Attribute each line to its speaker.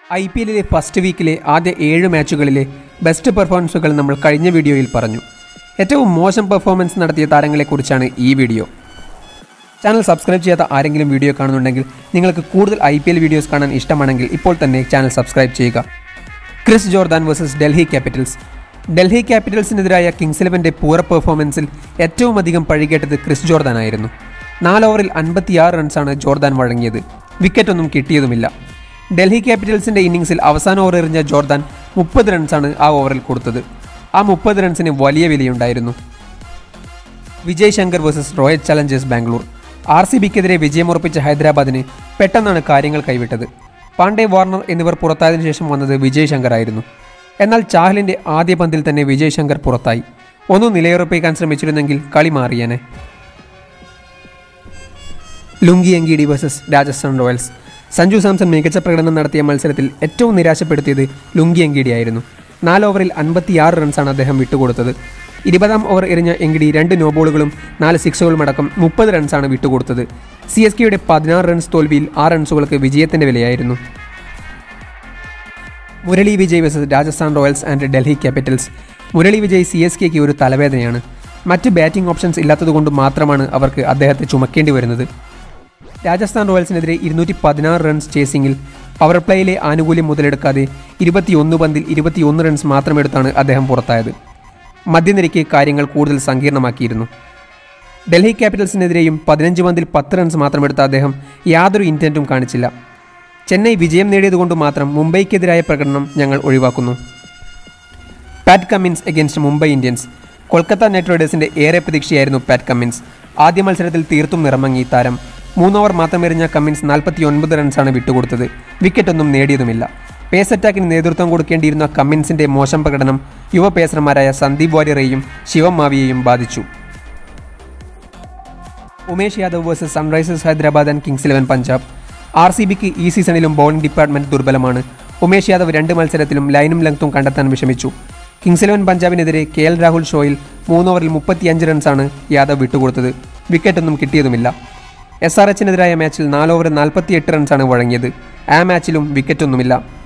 Speaker 1: IPL first വീക്കിലെ ആദ്യ 7 മാച്ചുകളിലെ best പെർഫോമൻസുകൾ നമ്മൾ കഴിഞ്ഞ വീഡിയോയിൽ പറഞ്ഞു. ഏറ്റവും മോശം പെർഫോമൻസ് നടത്തിയ താരങ്ങളെക്കുറിച്ചാണ് ഈ വീഡിയോ. ചാനൽ സബ്സ്ക്രൈബ് ചെയ്യാത്ത ആരെങ്കിലും വീഡിയോ കാണുന്നുണ്ടെങ്കിൽ നിങ്ങൾക്ക് കൂടുതൽ IPL വീഡിയോസ് കാണാൻ ഇഷ്ടമാണെങ്കിൽ ഇപ്പോൾ തന്നെ ചാനൽ സബ്സ്ക്രൈബ് ചെയ്യുക. Chris Jordan versus Delhi Capitals. Delhi ക്യാപിറ്റൽസിനെതിരായ കിങ്സ് 11ന്റെ പൂർ പെർഫോമൻസിൽ ഏറ്റവും അധികം പഴികേട്ടത് ക്രിസ് ജോർദാൻ ആയിരുന്നു. 4 ഓവറിൽ 56 റൺസാണ് ജോർദാൻ വഴങ്ങിയത്. വിക്കറ്റൊന്നും കിട്ടിയതുമില്ല. ഡൽഹി ക്യാപിറ്റൽസിൻ്റെ ഇന്നിംഗ്സിൽ അവസാന ഓവർ എറിഞ്ഞ ജോർദാൻ 30 റൺസാണ് ആ ഓവറിൽ കൊടുത്തത്. ആ 30 റൺസിന് വലിയ വിലയുണ്ടായിരുന്നു. Vijay Shankar versus Royal Challengers Bangalore. RCBക്കെതിരെ വിജയമുറപ്പിച്ച ഹൈദരാബാദിന് പെട്ടെന്നാണ് കാര്യങ്ങൾ കൈവിട്ടത്. പാണ്ഡെ, വാർണർ എന്നിവർ പുറത്തായതിനു ശേഷം വന്നത് വിജയ് ശങ്കർ ആയിരുന്നു. എന്നാൽ ചാഹലിൻ്റെ ആദ്യ പന്തിൽ തന്നെ വിജയ് ശങ്കർ പുറത്തായി. ഒന്ന് നിലയുറപ്പിക്കാൻ ശ്രമിച്ചിരുന്നെങ്കിൽ കളി മാറിയേനെ. Lungi Ngidi versus Rajasthan Royals. Sanju Samson മികച്ച പ്രകടനം നടത്തിയ മത്സരത്തിൽ ഏറ്റവും നിരാശപ്പെടുത്തിയത് ലുങ്കി എങ്കിഡി ആയിരുന്നു. 4 ഓവറിൽ 56 റൺസാണ് അദ്ദേഹം വിട്ടുകൊടുത്തത്. 20ാം ഓവർ എറിഞ്ഞ എങ്കിഡി 2 നോബോളുകളും 4 സിക്സുകളും അടക്കം 30 റൺസാണ് വിട്ടുകൊടുത്തത്. CSKയുടെ 16 റൺസ് തോൽവിയിൽ 6 റൺസുകൾക്ക് വിജയത്തിൻ്റെ വിലയായിരുന്നു. Murali Vijay versus Rajasthan Royals and Delhi Capitals. Murali Vijay CSKയ്ക്ക് ഒരു തലവേദനയാണ്. മറ്റ് ബാറ്റിംഗ് ഓപ്ഷൻസ് ഇല്ലാത്തതുകൊണ്ട് മാത്രമാണ് അവർക്ക് അദ്ദേഹത്തെ ചുമക്കേണ്ടി വരുന്നത്. രാജസ്ഥാൻ റോയൽസിനെതിരെ 216 റൺസ് ചേസിംഗിൽ പവർ പ്ലേയിലെ ആനുകൂല്യം മുതലെടുക്കാതെ 21 പന്തിൽ 21 റൺസ് മാത്രമെടുത്താണ് അദ്ദേഹം പുറത്തായത്. മധ്യനിരയ്ക്ക് കാര്യങ്ങൾ കൂടുതൽ സങ്കീർണമാക്കിയിരുന്നു. ഡൽഹി ക്യാപിറ്റൽസിനെതിരെയും 15 പന്തിൽ 10 റൺസ് മാത്രമെടുത്ത അദ്ദേഹം യാതൊരു ഇൻറ്റൻറ്റും കാണിച്ചില്ല. ചെന്നൈ വിജയം നേടിയതുകൊണ്ട് മാത്രം മുംബൈക്കെതിരായ പ്രകടനം ഞങ്ങൾ ഒഴിവാക്കുന്നു. Pat Cummins against Mumbai Indians. Kolkata Knight റൈഡേഴ്സിൻ്റെ ഏറെ പ്രതീക്ഷയായിരുന്നു പാറ്റ് കമ്മിൻസ്. ആദ്യ മത്സരത്തിൽ തീർത്തും നിറമങ്ങി താരം. 3 ഓവർ മാത്രം എറിഞ്ഞ കമ്മിൻസ് 49 റൺസാണ് വിട്ടുകൊടുത്തത്. വിക്കറ്റൊന്നും നേടിയതുമില്ല. പേസ് അറ്റാക്കിന് നേതൃത്വം കൊടുക്കേണ്ടിയിരുന്ന കമ്മിൻസിൻ്റെ മോശം പ്രകടനം യുവ പേസർമാരായ സന്ദീപ് വാര്യറെയും ശിവം മാവിയെയും ബാധിച്ചു. Umesh Yadav versus Sunrisers Hyderabad and Kings 11 Punjab. RCBക്ക് ഈ സീസണിലും ബോളിംഗ് ഡിപ്പാർട്ട്മെൻറ്റ് ദുർബലമാണ്. ഉമേഷ് യാദവ് 2 മത്സരത്തിലും ലൈനും ലെങ്ത്തും കണ്ടെത്താൻ വിഷമിച്ചു. കിങ്സ് 11 പഞ്ചാബിനെതിരെ KL രാഹുൽ ഷോയിൽ 3 ഓവറിൽ 35 റൺസാണ് യാദവ് വിട്ടുകൊടുത്തത്. വിക്കറ്റൊന്നും കിട്ടിയതുമില്ല. SRHനെതിരായ മാച്ചിൽ 4 ഓവർ 48 റൺസാണ് വഴങ്ങിയത്. ആ മാച്ചിലും വിക്കറ്റൊന്നുമില്ല.